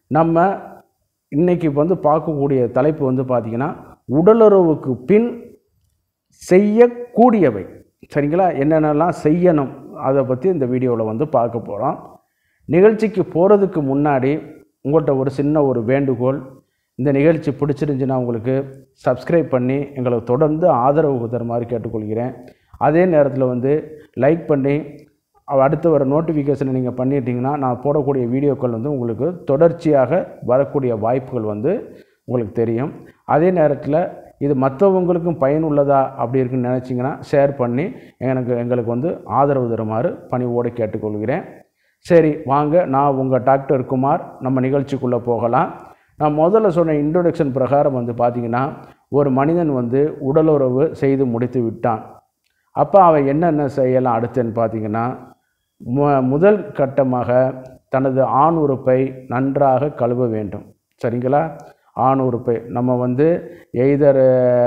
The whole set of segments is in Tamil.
நம்ம இன்றைக்கி வந்து பார்க்கக்கூடிய தலைப்பு வந்து பார்த்திங்கன்னா உடலுறவுக்கு பின் செய்யக்கூடியவை. சரிங்களா? என்னென்னலாம் செய்யணும் அதை பற்றி இந்த வீடியோவில் வந்து பார்க்க போகிறோம். நிகழ்ச்சிக்கு போகிறதுக்கு முன்னாடி உங்கள்கிட்ட ஒரு சின்ன ஒரு வேண்டுகோள். இந்த நிகழ்ச்சி பிடிச்சிருந்துச்சுன்னா உங்களுக்கு சப்ஸ்கிரைப் பண்ணி எங்களுக்கு தொடர்ந்து ஆதரவு தருமாறு கேட்டுக்கொள்கிறேன். அதே நேரத்தில் வந்து லைக் பண்ணி அடுத்து வர நோட்டிஃபிகேஷனை நீங்கள் பண்ணிட்டீங்கன்னா நான் போடக்கூடிய வீடியோக்கள் வந்து உங்களுக்கு தொடர்ச்சியாக வரக்கூடிய வாய்ப்புகள் வந்து உங்களுக்கு தெரியும். அதே நேரத்தில் இது மற்றவங்களுக்கும் பயனுள்ளதா அப்படி இருக்குன்னு நினச்சிங்கன்னா ஷேர் பண்ணி எங்களுக்கு வந்து ஆதரவு தருமாறு பணிவோடு கேட்டுக்கொள்கிறேன். சரி வாங்க, நான் உங்கள் டாக்டர் குமார். நம்ம நிகழ்ச்சிக்குள்ளே போகலாம். நான் முதல்ல சொன்ன இன்ட்ரோடக்ஷன் பிரகாரம் வந்து பார்த்திங்கன்னா ஒரு மனிதன் வந்து உடலுறவு செய்து முடித்து விட்டான். அப்போ அவன் என்னென்ன செய்யலாம் அடுத்துன்னு பார்த்திங்கன்னா முதல் கட்டமாக தனது ஆண் உறுப்பை நன்றாக கழுவ வேண்டும். சரிங்களா? ஆண் உறுப்பை நம்ம வந்து எய்தர்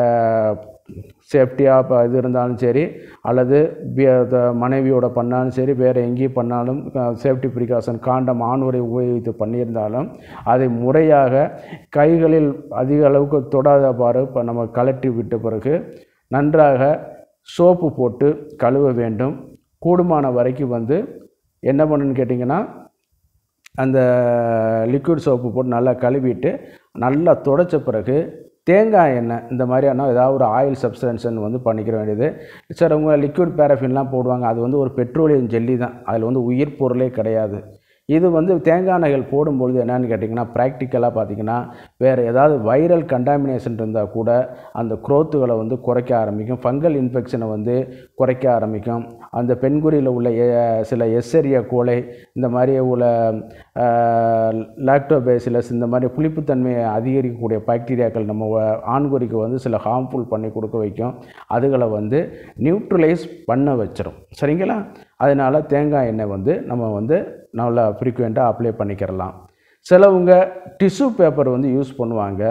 சேஃப்டியாக இது இருந்தாலும் சரி, அல்லது மனைவியோட பண்ணாலும் சரி, வேறு எங்கேயும் பண்ணாலும் சேஃப்டி ப்ரிகாஷன் காண்டம் ஆண் உறை உபயோகித்து பண்ணியிருந்தாலும் அதை முறையாக கைகளில் அதிக அளவுக்கு தொடாதவாறு இப்போ நம்ம கலட்டி விட்ட பிறகு நன்றாக சோப்பு போட்டு கழுவ வேண்டும். கூடுமான வரைக்கும் வந்து என்ன பண்ணுன்னு கேட்டிங்கன்னா அந்த லிக்விட் சோப்பு போட்டு நல்லா கழுவிட்டு நல்லா துடைச்ச பிறகு தேங்காய் எண்ணெய் இந்த மாதிரியான ஏதாவது ஒரு ஆயில் சப்ஸ்டன்ஸ்ன்னு வந்து பண்ணிக்கிற வேண்டியது. சார் அவங்க லிக்விட் பேராஃபின்லாம் போடுவாங்க, அது வந்து ஒரு பெட்ரோலியம் ஜெல்லி தான், அதில் வந்து உயிர் பொருளே கிடையாது. இது வந்து தேங்காய் எண்ணெய்கள் போடும்பொழுது என்னென்னு கேட்டிங்கன்னா ப்ராக்டிக்கலாக பார்த்திங்கன்னா வேறு ஏதாவது வைரல் கண்டாமினேஷன் இருந்தால் கூட அந்த குரோத்துகளை வந்து குறைக்க ஆரம்பிக்கும், ஃபங்கல் இன்ஃபெக்ஷனை வந்து குறைக்க ஆரம்பிக்கும். அந்த பெண்குறியில் உள்ள சில எஸ்ஸெரியா கோலை இந்த மாதிரி உள்ள லாக்டோபேசிலஸ் இந்த மாதிரி புளிப்புத்தன்மையை அதிகரிக்கக்கூடிய பாக்டீரியாக்கள் நம்ம ஆண்குறிக்கு வந்து சில ஹார்ம்ஃபுல் பண்ணி கொடுக்க வைக்கும். அதுகளை வந்து நியூட்ரலைஸ் பண்ண வச்சிடும். சரிங்களா? அதனால் தேங்காய் எண்ணெய் வந்து நம்ம வந்து நல்லா ஃப்ரீக்வெண்ட்டாக அப்ளை பண்ணிக்கிறலாம். சிலவங்க டிஷ்யூ பேப்பர் வந்து யூஸ் பண்ணுவாங்க.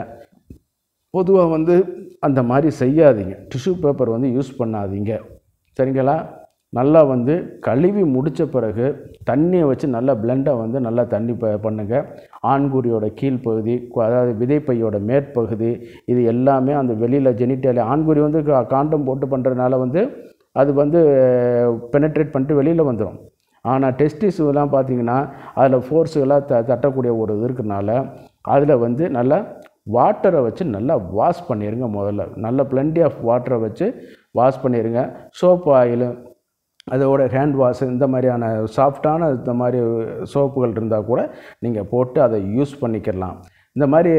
பொதுவாக வந்து அந்த மாதிரி செய்யாதீங்க. டிஷ்யூ பேப்பர் வந்து யூஸ் பண்ணாதீங்க. சரிங்களா? நல்லா வந்து கழுவி முடித்த பிறகு தண்ணியை வச்சு நல்லா பிளெண்டை வந்து நல்லா தண்ணி பண்ணுங்கள். ஆண்குறியோட கீழ்ப்பகுதி, அதாவது விதைப்பையோட மேற்பகுதி, இது எல்லாமே அந்த வெளியில் ஜெனிட்டலி ஆண்குறி வந்து காண்டம் போட்டு பண்ணுறதுனால வந்து அது வந்து பெனட்ரேட் பண்ணிட்டு வெளியில் வந்துடும். ஆனால் டெஸ்டிஸ்லாம் பார்த்திங்கன்னா அதில் ஃபோர்ஸுகளாக தட்டக்கூடிய ஒரு இது இருக்கிறனால அதில் வந்து நல்லா வாட்டரை வச்சு நல்லா வாஷ் பண்ணிடுங்க. முதல்ல நல்லா பிளெண்டி ஆஃப் வாட்டரை வச்சு வாஷ் பண்ணிடுங்க. சோப்பு ஆயில், அதோட ஹேண்ட் வாஷ், இந்த மாதிரியான சாஃப்டான இந்த மாதிரி சோப்புகள் இருந்தால் கூட நீங்கள் போட்டு அதை யூஸ் பண்ணிக்கலாம். இந்த மாதிரி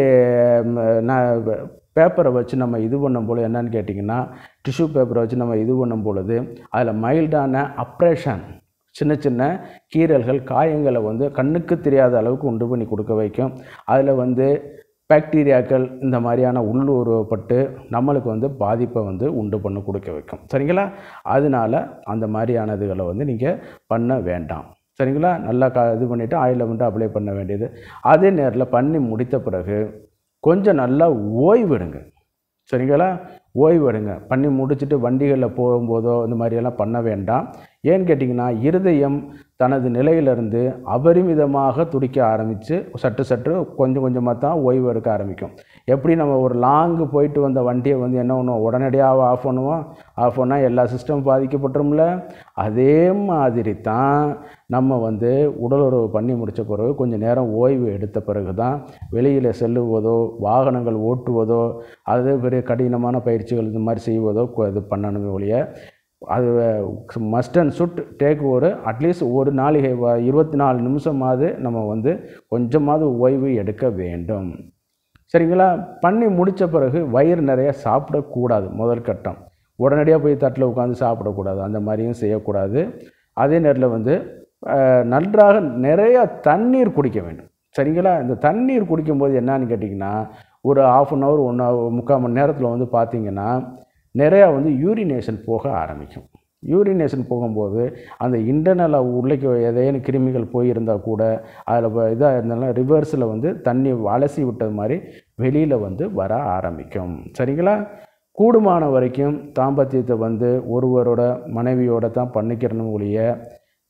நான் பேப்பரை வச்சு நம்ம இது பண்ணும் பொழுது என்னன்னு கேட்டிங்கன்னா டிஷ்யூ பேப்பரை வச்சு நம்ம இது பண்ணும் பொழுது அதில் மைல்டான அப்ரேஷன், சின்ன சின்ன கீறல்கள், காயங்களை வந்து கண்ணுக்கு தெரியாத அளவுக்கு உண்டு பண்ணி கொடுக்க வைக்கும். அதில் வந்து பாக்டீரியாக்கள் இந்த மாதிரியான உள்ளுறப்பட்டு நம்மளுக்கு வந்து பாதிப்பை வந்து உண்டு பண்ணி கொடுக்க வைக்கும். சரிங்களா? அதனால் அந்த மாதிரியான இதுகளை வந்து நீங்கள் பண்ண வேண்டாம். சரிங்களா? நல்லா இது பண்ணிவிட்டு ஆயிலை வந்து அப்ளை பண்ண வேண்டியது. அதே நேரத்தில் பண்ணி முடித்த பிறகு கொஞ்சம் நல்லா ஓய்வெடுங்க. சரிங்களா? ஓய்வெடுங்க. பண்ணி முடிச்சுட்டு வண்டிகளில் போகும்போதோ இந்த மாதிரியெல்லாம் பண்ண வேண்டாம். ஏன்னு கேட்டிங்கன்னா இருதயம் தனது நிலையிலிருந்து அபரிமிதமாக துடிக்க ஆரம்பித்து சற்று கொஞ்சம் கொஞ்சமாக தான் ஓய்வு எடுக்க ஆரம்பிக்கும். எப்படி நம்ம ஒரு லாங்கு போயிட்டு வந்த வண்டியை வந்து என்ன பண்ணுவோம், உடனடியாக ஆஃப் பண்ணுவோம். ஆஃப் பண்ணால் எல்லா சிஸ்டம் பாதிக்கப்பட்டுரும்ல. அதே மாதிரி தான் நம்ம வந்து உடலுறவு பண்ணி முடித்த பிறகு கொஞ்சம் நேரம் ஓய்வு எடுத்த பிறகு தான் வெளியில் செல்லுவதோ, வாகனங்கள் ஓட்டுவதோ, அது பெரிய கடினமான பயிற்சிகள் இந்த மாதிரி செய்வதோ இது பண்ணணுமே ஒழிய அது மஸ்ட் அண்ட் சுட் டேக் ஒரு அட்லீஸ்ட் ஒரு நாளிகை 24 நிமிஷமாவது நம்ம வந்து கொஞ்சமாவது ஓய்வு எடுக்க வேண்டும். சரிங்களா? பண்ணி முடித்த பிறகு வயிறு நிறைய சாப்பிடக்கூடாது. முதல் கட்டம் உடனடியாக போய் தட்டில் உட்காந்து சாப்பிடக்கூடாது, அந்த மாதிரியும் செய்யக்கூடாது. அதே நேரத்தில் வந்து நன்றாக நிறைய தண்ணீர் குடிக்க வேண்டும். சரிங்களா? இந்த தண்ணீர் குடிக்கும்போது என்னன்னு கேட்டிங்கன்னா ஒரு ½ அன் ஹவர் 3/4 மணி நேரத்தில் வந்து பார்த்திங்கன்னா நிறையா வந்து யூரினேஷன் போக ஆரம்பிக்கும். யூரினேஷன் போகும்போது அந்த இன்டர்னலாக உள்ளே ஏதேனும் கிருமிகள் போயிருந்தால் கூட அதில் இதாக இருந்தாலும் ரிவர்ஸில் வந்து தண்ணி அலசி விட்டது மாதிரி வெளியில் வந்து வர ஆரம்பிக்கும். சரிங்களா? கூடுமான வரைக்கும் தாம்பத்தியத்தை வந்து ஒருவரோட மனைவியோட தான் பண்ணிக்கிறணும் ஒழிய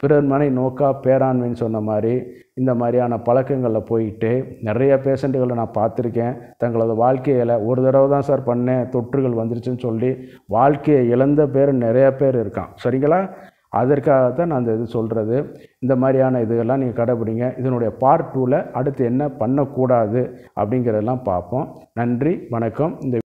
பிறர் மனை நோக்கா பேராண்மைன்னு சொன்ன மாதிரி இந்த மாதிரியான பழக்கங்களில் போயிட்டு நிறைய பேஷண்ட்டுகளை நான் பார்த்துருக்கேன். தங்களது வாழ்க்கையில் ஒரு தடவை தான் சார் பண்ணேன், தொற்றுகள் வந்துருச்சுன்னு சொல்லி வாழ்க்கையை இழந்த பேர் நிறையா பேர் இருக்கான். சரிங்களா? அதற்காகத்தான் நான் இந்த இது சொல்கிறது. இந்த மாதிரியான இதுகள்லாம் நீங்கள் கடைப்பிடிங்க. இதனுடைய பார்ட் 2ல் அடுத்து என்ன பண்ணக்கூடாது அப்படிங்கிறதெல்லாம் பார்ப்போம். நன்றி, வணக்கம். இந்த